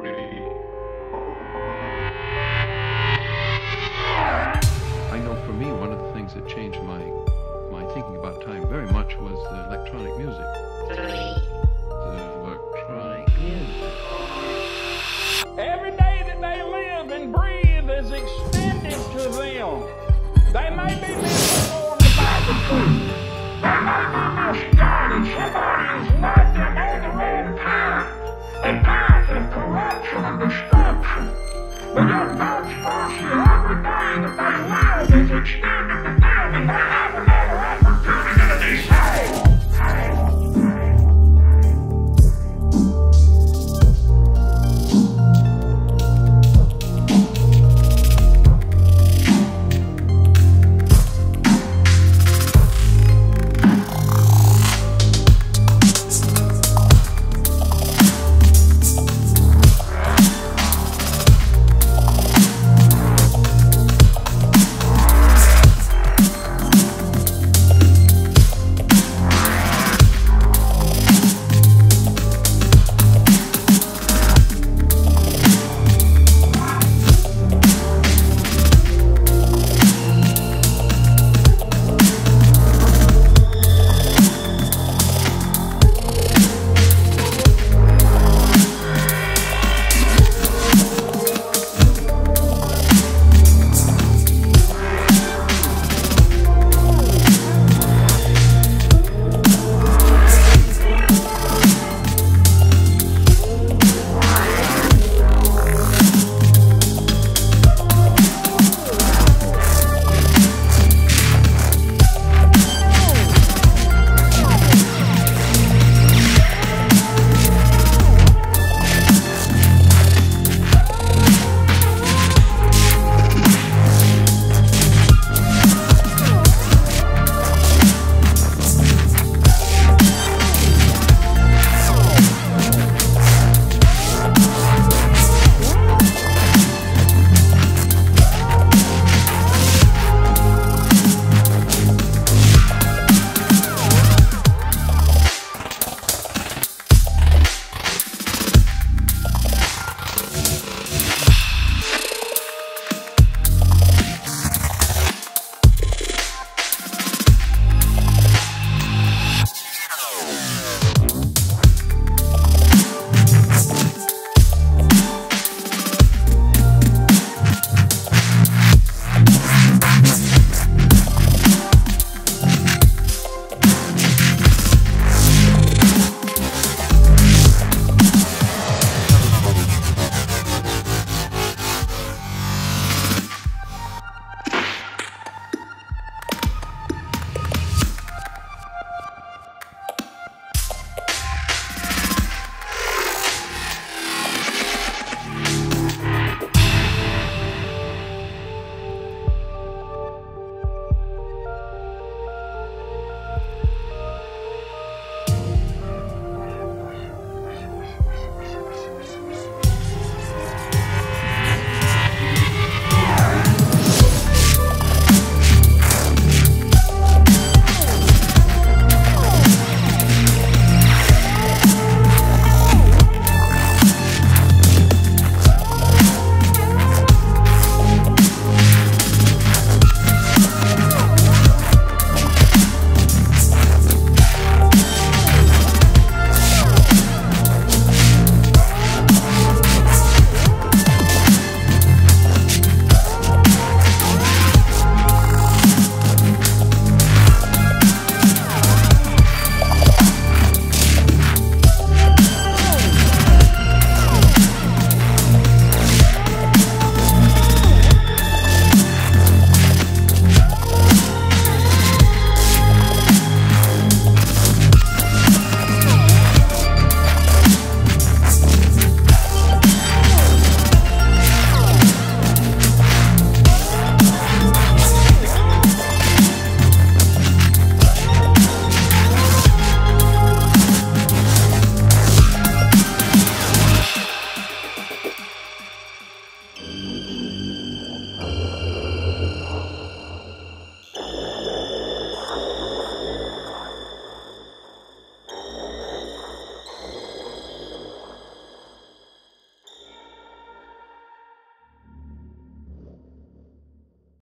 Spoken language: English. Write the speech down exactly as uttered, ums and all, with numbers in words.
I know for me, one of the things that changed my my thinking about time very much was the electronic music. The electronic music. Every day that they live and breathe is extended to them. They may be misinformed about the truth. They may be misguided. Somebody has led them on the wrong path, a path of corruption and destruction. But yet